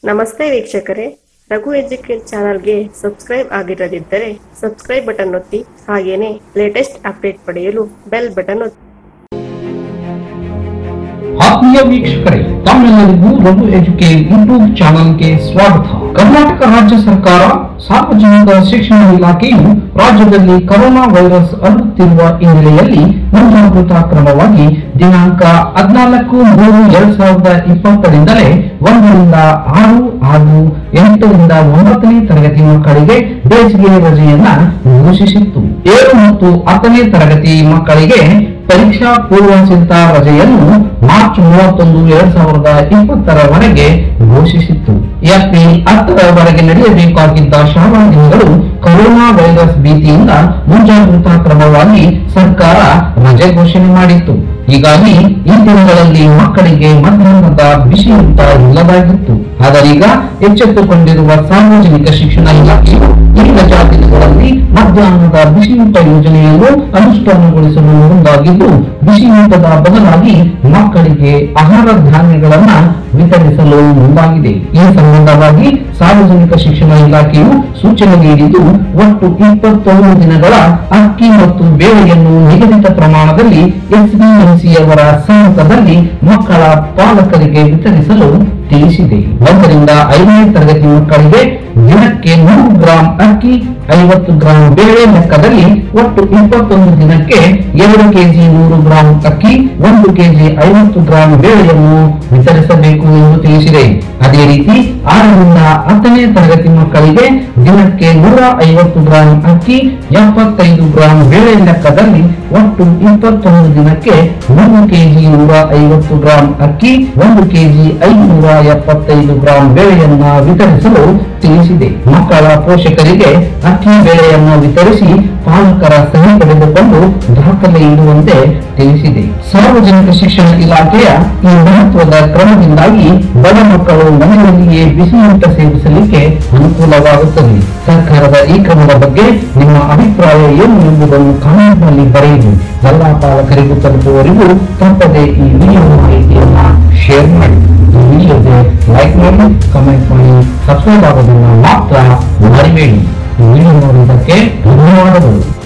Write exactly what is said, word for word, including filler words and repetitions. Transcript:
ನಮಸ್ತೆ ವೀಕ್ಷಕರೇ, ರಘು ಎಜುಕೇಟ್ ಚಾನಲ್ಗೆ ಸಬ್ಸ್ಕ್ರೈಬ್ ಆಗಿರದಿದ್ದರೆ ಸಬ್ಸ್ಕ್ರೈಬ್ ಬಟನ್ ಒತ್ತಿ, ಹಾಗೇನೆ ಲೇಟೆಸ್ಟ್ ಅಪ್ಡೇಟ್ ಪಡೆಯಲು ಬೆಲ್ ಬಟನ್ ಒತ್ತಿ. ಆತ್ಮೀಯ ವೀಕ್ಷಕರೇ, ತಮ್ಮೆಲ್ಲರಿಗೂ ರಘು ಎಜುಕೇಟ್ ಯೂಟ್ಯೂಬ್ ಚಾನಲ್ಗೆ ಸ್ವಾಗತ. ಕರ್ನಾಟಕ ರಾಜ್ಯ ಸರ್ಕಾರ ಸಾರ್ವಜನಿಕ ಶಿಕ್ಷಣ ಇಲಾಖೆಯು ರಾಜ್ಯದಲ್ಲಿ ಕೊರೋನಾ ವೈರಸ್ ಹರಡುತ್ತಿರುವ ಹಿನ್ನೆಲೆಯಲ್ಲಿ ಮುಂಜಾಗ್ರತಾ ಕ್ರಮವಾಗಿ ದಿನಾಂಕ ಹದಿನಾಲ್ಕು ಮೂರು ಎರಡ್ ಸಾವಿರದ ಇಪ್ಪತ್ತರಿಂದಲೇ ಒಂದರಿಂದ ಆರು ಹಾಗೂ ಎಂಟರಿಂದ ಒಂಬತ್ತನೇ ತರಗತಿ ಮಕ್ಕಳಿಗೆ ಬೇಸಿಗೆ ರಜೆಯನ್ನ ಘೋಷಿಸಿತ್ತು. ಏಳು ಮತ್ತು ಹತ್ತನೇ ತರಗತಿ ಮಕ್ಕಳಿಗೆ ಪರೀಕ್ಷಾ ಪೂರ್ವ ಸಿದ್ಧತಾ ರಜೆಯನ್ನು ಮಾರ್ಚ್ ಮೂವತ್ತೊಂದು ಎರಡ್ ಸಾವಿರದ ಇಪ್ಪತ್ತರವರೆಗೆ ಘೋಷಿಸಿತ್ತು. ಏಪ್ರಿಲ್ ಹತ್ತರವರೆಗೆ ನಡೆಯಬೇಕಾಗಿದ್ದ ಶಾಲಾ ದಿನಗಳು ಕೊರೋನಾ ವೈರಸ್ ಭೀತಿಯಿಂದ ಮುಂಜಾಗ್ರತಾ ಕ್ರಮವಾಗಿ ಸರ್ಕಾರ ರಜೆ ಘೋಷಣೆ ಮಾಡಿತ್ತು. ಹೀಗಾಗಿ ಈ ದಿನಗಳಲ್ಲಿ ಮಕ್ಕಳಿಗೆ ಮಧ್ಯಾಹ್ನದ ಬಿಸಿಯೂಟ ಇಲ್ಲದಾಗಿತ್ತು. ಆದರೀಗ ಎಚ್ಚೆತ್ತುಕೊಂಡಿರುವ ಸಾರ್ವಜನಿಕ ಶಿಕ್ಷಣ ಇಲಾಖೆಯು ಈ ರಜಾ ದಿನಗಳಲ್ಲಿ ಮಧ್ಯಾಹ್ನದ ಬಿಸಿಯೂಟ ಯೋಜನೆಯನ್ನು ಅನುಷ್ಠಾನಗೊಳಿಸಲು ಮುಂದಾಗಿದ್ದು, ಬಿಸಿಯೂಟದ ಬದಲಾಗಿ ಮಕ್ಕಳಿಗೆ ಆಹಾರ ಧಾನ್ಯಗಳನ್ನ ವಿತರಿಸಲು ಮುಂದಾಗಿದೆ. ಈ ಸಂಬಂಧವಾಗಿ ಸಾರ್ವಜನಿಕ ಶಿಕ್ಷಣ ಇಲಾಖೆಯು ಸೂಚನೆ ನೀಡಿದ್ದು, ಒಟ್ಟು ಇಪ್ಪತ್ತೊಂದು ದಿನಗಳ ಅಕ್ಕಿ ಮತ್ತು ಬೇಳೆಯನ್ನು ನಿಗದಿತ ಪ್ರಮಾಣದಲ್ಲಿ ಎಸ್ಬಿಎಂಸಿಯವರ ಸಮ್ಮುಖದಲ್ಲಿ ಮಕ್ಕಳ ಪಾಲಕರಿಗೆ ವಿತರಿಸಲು ತಿಳಿಸಿದೆ. ಒಂದರಿಂದ ಐದನೇ ತರಗತಿ ಮಕ್ಕಳಿಗೆ ದಿನಕ್ಕೆ ನೂರು ಗ್ರಾಂ ಅಕ್ಕಿ, ಐವತ್ತು ಗ್ರಾಂ ಬೇಳೆ ಲೆಕ್ಕದಲ್ಲಿ ಒಟ್ಟು ಇಪ್ಪತ್ತೊಂದು ದಿನಕ್ಕೆ ಎರಡು ಕೆಜಿ ನೂರು ಗ್ರಾಂ ಅಕ್ಕಿ, ಒಂದು ಕೆಜಿ ಐವತ್ತು ಗ್ರಾಂ ಬೇಳೆಯನ್ನು ವಿತರಿಸಬೇಕು ಎಂದು ತಿಳಿಸಿದೆ. ಅದೇ ರೀತಿ ಆರರಿಂದ ಹತ್ತನೇ ತರಗತಿ ಮಕ್ಕಳಿಗೆ ದಿನಕ್ಕೆ ನೂರ ಐವತ್ತು ಗ್ರಾಂ ಅಕ್ಕಿ, ಎಪ್ಪತ್ತೈದು ಗ್ರಾಂ ಬೇಳೆ ಲೆಕ್ಕದಲ್ಲಿ ಒಟ್ಟು ಇಪ್ಪತ್ತೊಂದು ದಿನಕ್ಕೆ ಮೂರು ಕೆಜಿ ನೂರ ಐವತ್ತು ಗ್ರಾಂ ಅಕ್ಕಿ, ಒಂದು ಕೆಜಿ ಐನೂರ ಎಪ್ಪತ್ತೈದು ಗ್ರಾಂ ಬೇಳೆಯನ್ನ ವಿತರಿಸಲು ತಿಳಿಸಿದೆ. ಮಕ್ಕಳ ಪೋಷಕರಿಗೆ ಅಕ್ಕಿ ಬೇಳೆಯನ್ನು ವಿತರಿಸಿ ಪಾಲಕರ ಸಹಿ ಪಡೆದುಕೊಂಡು ದಾಖಲೆ ಇಡುವಂತೆ ತಿಳಿಸಿದೆ. ಸಾರ್ವಜನಿಕ ಶಿಕ್ಷಣ ಇಲಾಖೆಯ ಈ ಮಹತ್ವದ ಕ್ರಮದಿಂದಾಗಿ ಬಡ ಮಕ್ಕಳು ಮನೆಯಲ್ಲಿಯೇ ಬಿಸಿಯೂಟ ಸೇವಿಸಲಿಕ್ಕೆ ಅನುಕೂಲವಾಗುತ್ತದೆ. ಸರ್ಕಾರದ ಈ ಕ್ರಮದ ಬಗ್ಗೆ ನಿಮ್ಮ ಅಭಿಪ್ರಾಯ ಏನು ಎಂಬುದನ್ನು ಕಾಮೆಂಟ್ ನಲ್ಲಿ ಬರೆಯಿರಿ. ಎಲ್ಲಾ ಪಾಲಕರಿಗೂ ತಲುಪುವವರೆಗೂ ತಪ್ಪದೆ ಈ ವಿಡಿಯೋ ಮಾಹಿತಿಯನ್ನ ಶೇರ್ ಮಾಡಿ. ಈ ವಿಡಿಯೋಗೆ ಲೈಕ್ ಮಾಡಿ, ಕಮೆಂಟ್ ಮಾಡಿ, ಸಬ್ಸ್ಕ್ರೈಬ್ ಆಗೋದನ್ನ ಮಾತ್ರ ಮರಿಬೇಡಿ. ಈ ವಿಡಿಯೋ ನೋಡಿದ್ದಕ್ಕೆ ಧನ್ಯವಾದಗಳು.